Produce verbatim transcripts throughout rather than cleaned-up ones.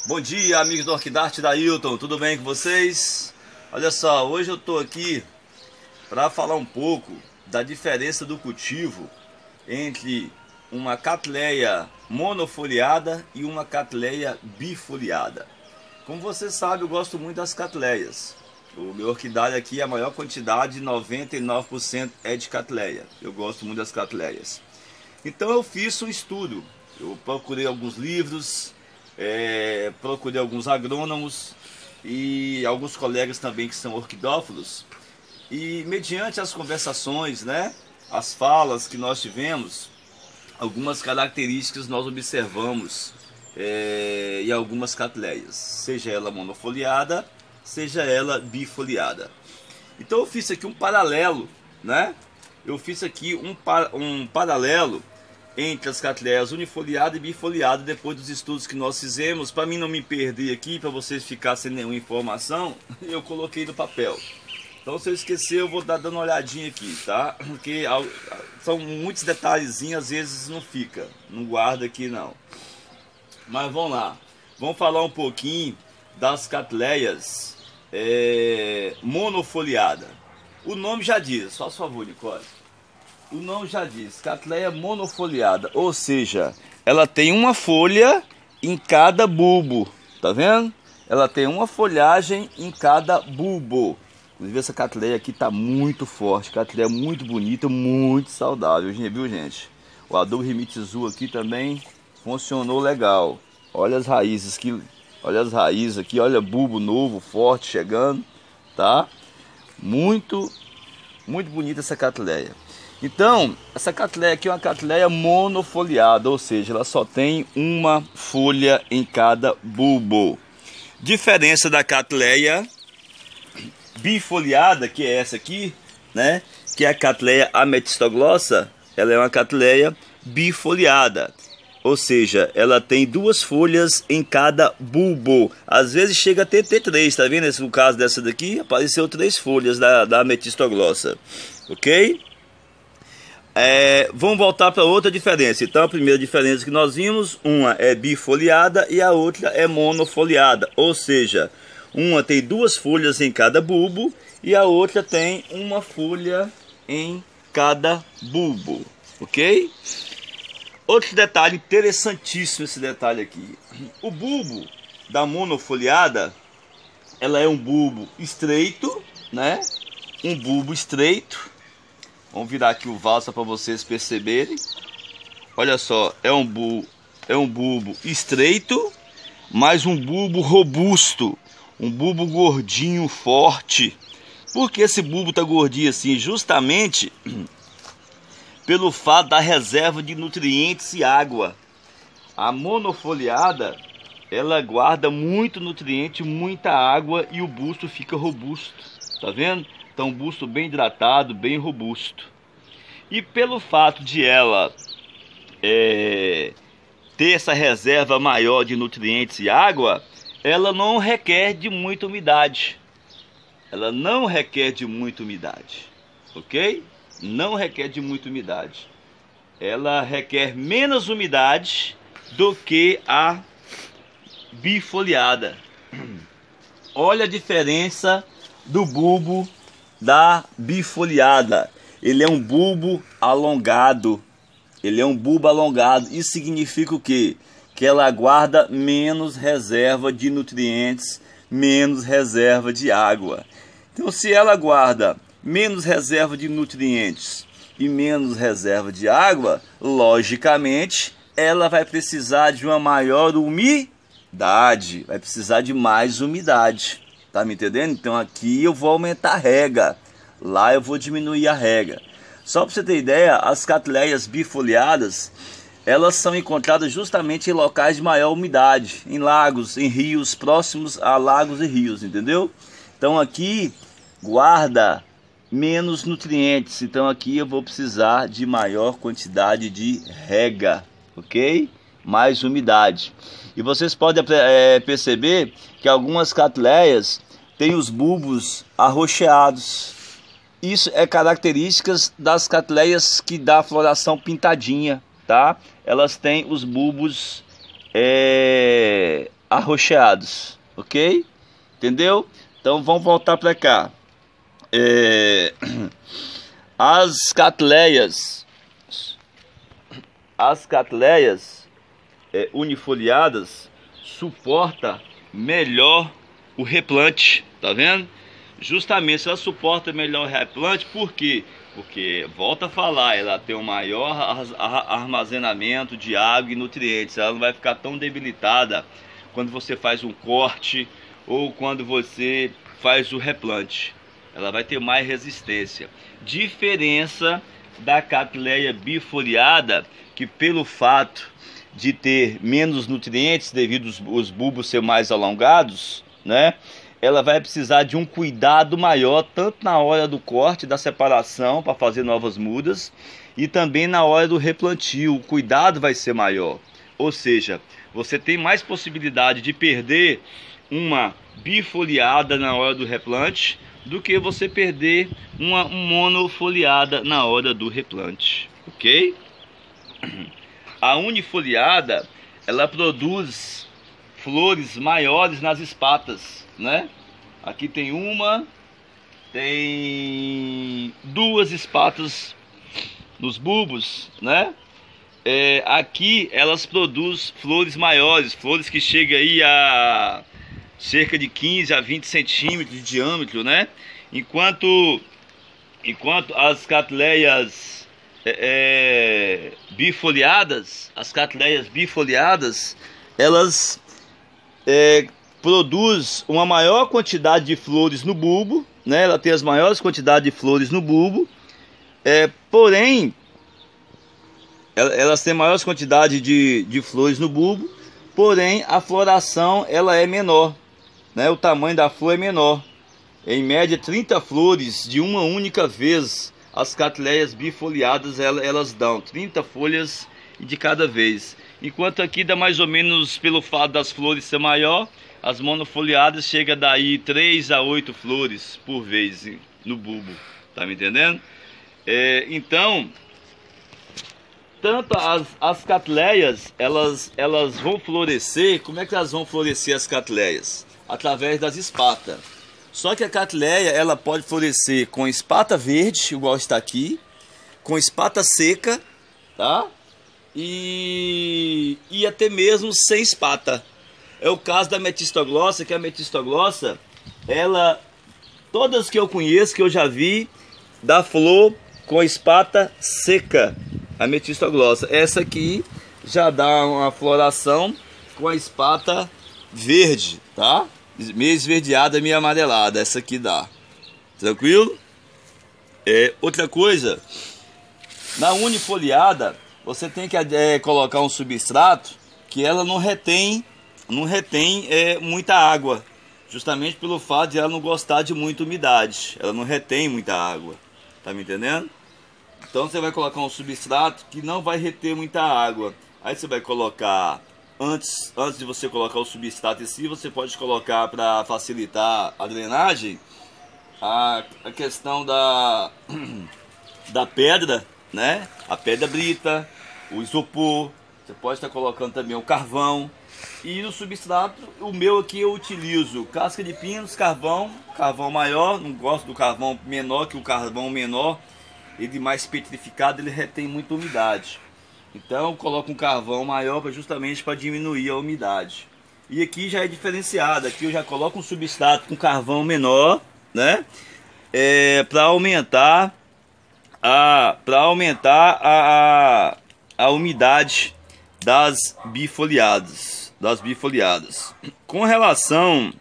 Bom dia, amigos do Orquidarte da Hilton, tudo bem com vocês? Olha só, hoje eu estou aqui para falar um pouco da diferença do cultivo entre uma catleia monofoliada e uma catleia bifoliada. Como você sabe, eu gosto muito das catleias. O meu orquidário aqui, a maior quantidade, noventa e nove por cento, é de catleia. Eu gosto muito das catleias. Então eu fiz um estudo, eu procurei alguns livros, é, procurei alguns agrônomos e alguns colegas também que são orquidófilos. E mediante as conversações, né, as falas que nós tivemos, algumas características nós observamos é, em algumas catleias, seja ela monofoliada, seja ela bifoliada. Então eu fiz aqui um paralelo, né? Eu fiz aqui um, par, um paralelo entre as catleias unifoliada e bifoliada depois dos estudos que nós fizemos. Para mim não me perder aqui, para vocês ficarem sem nenhuma informação, eu coloquei no papel. Então se eu esquecer eu vou dar dando uma olhadinha aqui, tá? Porque são muitos detalhezinhos, às vezes não fica, não guarda aqui não. Mas vamos lá, vamos falar um pouquinho das catleias é, monofoliada. O nome já diz, faça favor, Nicole. O nome já diz, catleia monofoliada, ou seja, ela tem uma folha em cada bulbo, tá vendo? Ela tem uma folhagem em cada bulbo. Inclusive essa catleia aqui tá muito forte, catleia muito bonita, muito saudável, viu gente? O adubo Rimitizu aqui também funcionou legal. Olha as raízes aqui, olha as raízes aqui, olha bulbo novo, forte chegando, tá? Muito, muito bonita essa catleia. Então, essa catleia aqui é uma catleia monofoliada, ou seja, ela só tem uma folha em cada bulbo. Diferença da catleia bifoliada, que é essa aqui, né? Que é a catleia ametistoglossa, ela é uma catleia bifoliada. Ou seja, ela tem duas folhas em cada bulbo. Às vezes chega a ter, ter três, tá vendo? No caso dessa daqui, apareceu três folhas da, da ametistoglossa, ok? É, vamos voltar para outra diferença. Então a primeira diferença que nós vimos, uma é bifoliada e a outra é monofoliada. Ou seja, uma tem duas folhas em cada bulbo e a outra tem uma folha em cada bulbo, ok? Outro detalhe interessantíssimo, esse detalhe aqui. O bulbo da monofoliada, ela é um bulbo estreito, né? Um bulbo estreito. Vamos virar aqui o valsa para vocês perceberem. Olha só, é um bulbo, é um bulbo estreito, mas um bulbo robusto, um bulbo gordinho, forte. Por que esse bulbo tá gordinho assim? Justamente pelo fato da reserva de nutrientes e água. A monofoliada, ela guarda muito nutriente, muita água e o busto fica robusto, tá vendo? Então busto bem hidratado, bem robusto. E pelo fato de ela é, ter essa reserva maior de nutrientes e água, ela não requer de muita umidade. Ela não requer de muita umidade, ok? Não requer de muita umidade. Ela requer menos umidade do que a bifoliada. Olha a diferença do bulbo da bifoliada. Ele é um bulbo alongado. Ele é um bulbo alongado. Isso significa o quê? Que ela guarda menos reserva de nutrientes, menos reserva de água. Então, se ela guarda menos reserva de nutrientes e menos reserva de água, logicamente, ela vai precisar de uma maior umidade. Vai precisar de mais umidade. Tá me entendendo? Então aqui eu vou aumentar a rega, lá eu vou diminuir a rega. Só para você ter ideia, as catleias bifoliadas, elas são encontradas justamente em locais de maior umidade, em lagos, em rios, próximos a lagos e rios, entendeu? Então aqui guarda menos nutrientes, então aqui eu vou precisar de maior quantidade de rega, ok? Mais umidade. E vocês podem é, perceber que algumas catleias têm os bulbos arroxeados. Isso é características das catleias que dá floração pintadinha, tá? Elas têm os bulbos é, arroxeados, ok? Entendeu? Então vamos voltar para cá. É... As catleias, as catleias é, unifoliadas suporta melhor o replante, tá vendo? Justamente ela suporta melhor o replante, por quê? Porque, volta a falar, ela tem um maior armazenamento de água e nutrientes. Ela não vai ficar tão debilitada quando você faz um corte ou quando você faz o replante. Ela vai ter mais resistência. Diferença da catleia bifoliada, que pelo fato de ter menos nutrientes devido os bulbos ser mais alongados, né? Ela vai precisar de um cuidado maior, tanto na hora do corte, da separação, para fazer novas mudas, e também na hora do replantio. O cuidado vai ser maior. Ou seja, você tem mais possibilidade de perder uma bifoliada na hora do replante do que você perder uma monofoliada na hora do replante, ok? A unifoliada, ela produz flores maiores nas espatas, né? Aqui tem uma, tem duas espatas nos bulbos, né? É, aqui elas produzem flores maiores, flores que chegam aí a cerca de quinze a vinte centímetros de diâmetro, né? Enquanto, enquanto as catleias é, bifoliadas, as catleias bifoliadas, elas é, produz uma maior quantidade de flores no bulbo, né? Ela tem as maiores quantidades de flores no bulbo, é, porém, elas têm maiores quantidades de, de flores no bulbo, porém a floração ela é menor, né? O tamanho da flor é menor, em média trinta flores de uma única vez. As catleias bifoliadas elas, elas dão trinta folhas de cada vez, enquanto aqui dá mais ou menos, pelo fato das flores ser maior, as monofoliadas chega daí três a oito flores por vez no bulbo, tá me entendendo? É, então, tanto as, as catleias, elas, elas vão florescer. Como é que elas vão florescer, as catleias? Através das espatas. Só que a catleia, ela pode florescer com espata verde, igual está aqui, com espata seca, tá? E, e até mesmo sem espata. É o caso da metistoglossa, que a metistoglossa, ela, todas que eu conheço, que eu já vi, dá flor com espata seca. A metistoglossa, essa aqui já dá uma floração com a espata verde, tá? Meio esverdeada, meio amarelada, essa aqui dá. Tranquilo? É, outra coisa, na unifoliada, você tem que é, colocar um substrato que ela não retém, não retém é, muita água, justamente pelo fato de ela não gostar de muita umidade. Ela não retém muita água, tá me entendendo? Então você vai colocar um substrato que não vai reter muita água. Aí você vai colocar, antes, antes de você colocar o substrato em si, você pode colocar, para facilitar a drenagem, a, a questão da, da pedra, né? A pedra brita, o isopor. Você pode estar colocando também o carvão. E no substrato, o meu aqui eu utilizo casca de pinos, carvão, carvão maior. Não gosto do carvão menor, que o carvão menor, ele mais petrificado, ele retém muita umidade. Então eu coloco um carvão maior pra, justamente para diminuir a umidade. E aqui já é diferenciado. Aqui eu já coloco um substrato com carvão menor, né? É, para aumentar a para aumentar a, a, a umidade das bifoliadas, das bifoliadas. Com relação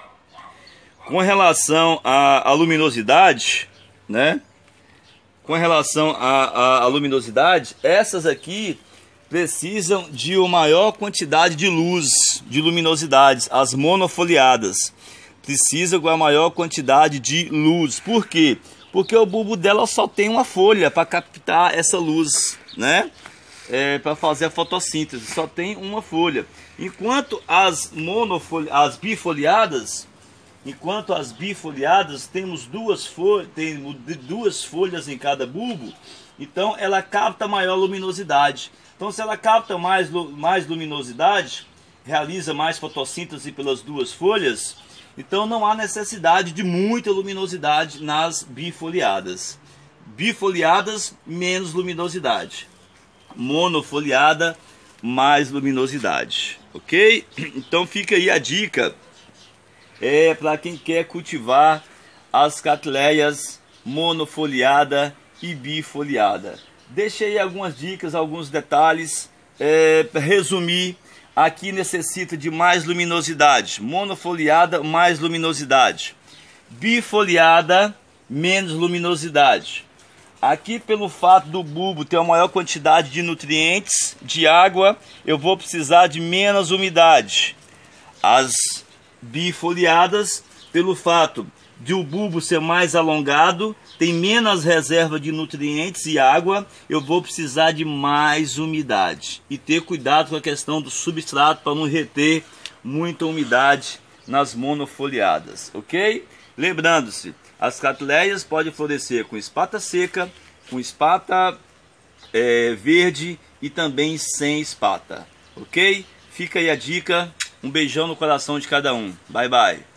com relação à, à luminosidade, né? Com relação à, à luminosidade, essas aqui precisam de uma maior quantidade de luz, de luminosidade. As monofoliadas precisam com a maior quantidade de luz. Por quê? Porque o bulbo dela só tem uma folha para captar essa luz, né? É, para fazer a fotossíntese, só tem uma folha. Enquanto as monofoliadas, as bifoliadas, Enquanto as bifoliadas temos duas folhas, tem duas folhas em cada bulbo, então ela capta maior luminosidade. Então, se ela capta mais, mais luminosidade, realiza mais fotossíntese pelas duas folhas, então não há necessidade de muita luminosidade nas bifoliadas. Bifoliadas, menos luminosidade. Monofoliada, mais luminosidade. Ok? Então fica aí a dica é, para quem quer cultivar as catleias monofoliada e bifoliada. Deixei algumas dicas, alguns detalhes. É, para resumir, aqui necessita de mais luminosidade. Monofoliada, mais luminosidade. Bifoliada, menos luminosidade. Aqui, pelo fato do bulbo ter uma maior quantidade de nutrientes, de água, eu vou precisar de menos umidade. As bifoliadas, pelo fato de o bulbo ser mais alongado, tem menos reserva de nutrientes e água, eu vou precisar de mais umidade. E ter cuidado com a questão do substrato para não reter muita umidade nas monofoliadas, ok? Lembrando-se, as catleias podem florescer com espata seca, com espata é, verde e também sem espata, ok? Fica aí a dica, um beijão no coração de cada um. Bye, bye.